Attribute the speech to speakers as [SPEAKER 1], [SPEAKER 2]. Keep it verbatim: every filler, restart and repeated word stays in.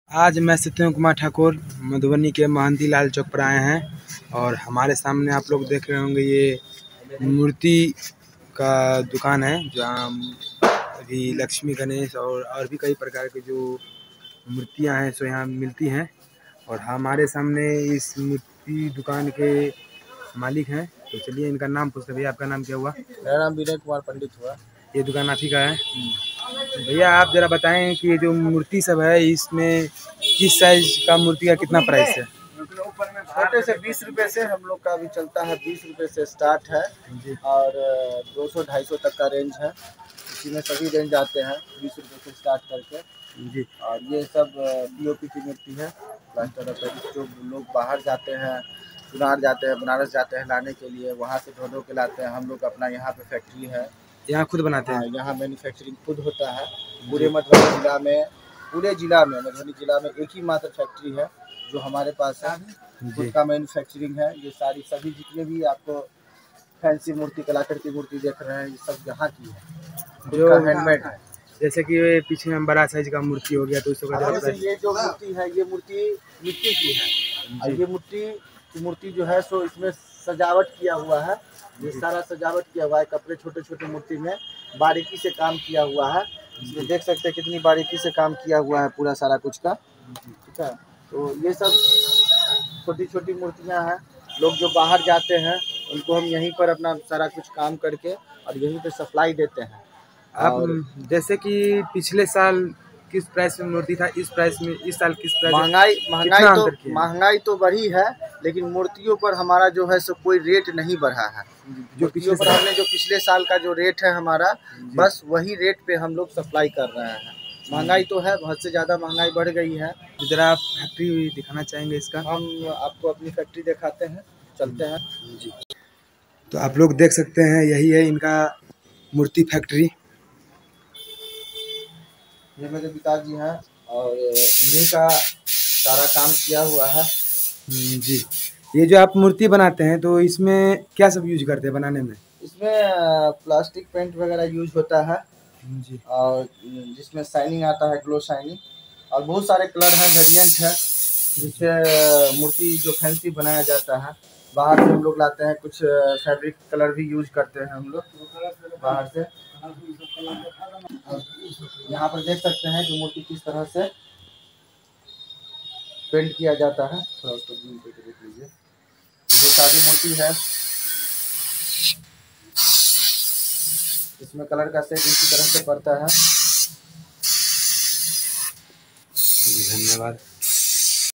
[SPEAKER 1] आज मैं सत्यम कुमार ठाकुर मधुबनी के महंती लाल चौक पर आए हैं और हमारे सामने आप लोग देख रहे होंगे ये मूर्ति का दुकान है जहाँ अभी लक्ष्मी गणेश और और भी कई प्रकार की जो मूर्तियां हैं सो यहाँ मिलती हैं। और हमारे सामने इस मूर्ति दुकान के मालिक हैं, तो चलिए इनका नाम पूछते हैं। भैया आपका नाम क्या हुआ?
[SPEAKER 2] मेरा नाम विनय कुमार पंडित हुआ।
[SPEAKER 1] ये दुकान आप ही का है? भैया आप जरा बताएं कि ये जो मूर्ति सब है इसमें किस साइज का मूर्ति का कितना प्राइस है?
[SPEAKER 2] छोटे से बीस रुपए से हम लोग का अभी चलता है, बीस रुपए से स्टार्ट है और दो सौ ढाई सौ तक का रेंज है। इसी में सभी रेंज आते हैं बीस रुपए से स्टार्ट करके जी। और ये सब पीओपी की मूर्ति है, प्लास्टर ऑफ पेरिस। जो लोग बाहर जाते हैं, चुनार जाते हैं, बनारस जाते हैं लाने के लिए, वहाँ से ढो ढो के लाते हैं। हम लोग अपना यहाँ पे फैक्ट्री है,
[SPEAKER 1] यहाँ खुद बनाते हैं।
[SPEAKER 2] यहाँ मैन्युफैक्चरिंग खुद होता है। पूरे मधुबनी जिला में पूरे जिला में मधुबनी जिला में एक ही मात्र फैक्ट्री है जो हमारे पास है, खुद का मैन्युफैक्चरिंग है। ये सारी सभी जितने भी आपको फैंसी मूर्ति, कलाकृति मूर्ति देख रहे हैं, ये सब यहाँ की है, जो हैंडमेड है।
[SPEAKER 1] जैसे कि ये पीछे में बड़ा साइज का मूर्ति हो गया तो इसको
[SPEAKER 2] ये जो मूर्ति है, ये मूर्ति मिट्टी की है और ये मूर्ति मूर्ति जो है सो इसमें सजावट किया हुआ है। ये सारा सजावट किया हुआ है, कपड़े छोटे छोटे मूर्ति में बारीकी से काम किया हुआ है। इसमें देख सकते हैं कितनी बारीकी से काम किया हुआ है पूरा सारा कुछ का, ठीक है। तो ये सब छोटी छोटी मूर्तियां हैं। लोग जो बाहर जाते हैं उनको हम यहीं पर अपना सारा कुछ काम करके और यहीं पे सप्लाई देते हैं।
[SPEAKER 1] अब जैसे कि पिछले साल किस प्राइस में मूर्ति था, इस प्राइस में इस साल किस प्राइस?
[SPEAKER 2] महंगाई महंगाई तो महंगाई तो बढ़ी है, लेकिन मूर्तियों पर हमारा जो है सो कोई रेट नहीं बढ़ा है। जो पिछले पर हमने जो पिछले साल का जो रेट है हमारा, बस वही रेट पे हम लोग सप्लाई कर रहे हैं। महंगाई तो है, बहुत से ज़्यादा महंगाई बढ़ गई है।
[SPEAKER 1] तो जरा आप फैक्ट्री दिखाना चाहेंगे इसका?
[SPEAKER 2] हम आपको अपनी फैक्ट्री दिखाते हैं, चलते हैं
[SPEAKER 1] जी। तो आप लोग देख सकते हैं यही है इनका मूर्ति फैक्ट्री।
[SPEAKER 2] ये मेरे पिताजी हैं और इन्हीं का सारा काम किया हुआ है
[SPEAKER 1] जी। ये जो आप मूर्ति बनाते हैं तो इसमें क्या सब यूज करते हैं बनाने में?
[SPEAKER 2] इसमें प्लास्टिक पेंट वगैरह यूज होता है
[SPEAKER 1] जी।
[SPEAKER 2] और जिसमें शाइनिंग आता है, ग्लो शाइनिंग, और बहुत सारे कलर हैं, वेरिएंट है, जिससे मूर्ति जो फैंसी बनाया जाता है। बाहर से हम लोग लाते हैं, कुछ फैब्रिक कलर भी यूज करते हैं हम लोग बाहर से। यहाँ पर देख सकते हैं कि मूर्ति किस तरह से पेंट किया जाता है, थोड़ा उसको जूम करके देख लीजिए। ये सारी मूर्ति है, इसमें कलर का सेट इसी तरह से पड़ता है।
[SPEAKER 1] धन्यवाद।